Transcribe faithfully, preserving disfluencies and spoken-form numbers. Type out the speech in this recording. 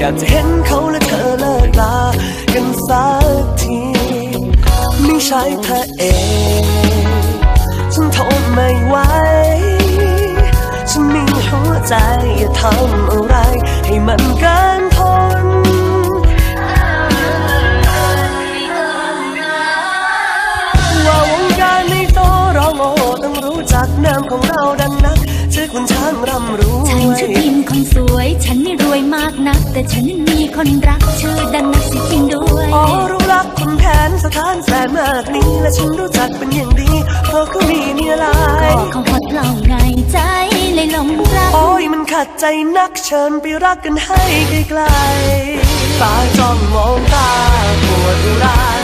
อยากจะเห็นเขาและเธอเลิกลากันสักทีไม่ใช่เธอเองฉันทนไม่ไหวฉันมีหัวใจอย่าทำอะไรให้มันเกินทนว่าวงการในโตเราโง่ต้องรู้จักนามของเราดังนักชื่อคุณช้างร่ำรวยฉันชื่อพิมพ์คนสวยฉันไม่รวยมากนักแต่ฉันมีคนรักชื่อดังนักสิจริงด้วยอ๋อรู้รักคนแทนสถานแสนมากนี้และฉันรู้จักเป็นอย่างดีเพราะเขามีเมียหลายก็เขาหดเล่าไงใจเลยหลงรักโอ้ยมันขัดใจนักเชิญไปรักกันให้ไกลๆตาจ้องมองตาปวดร้าย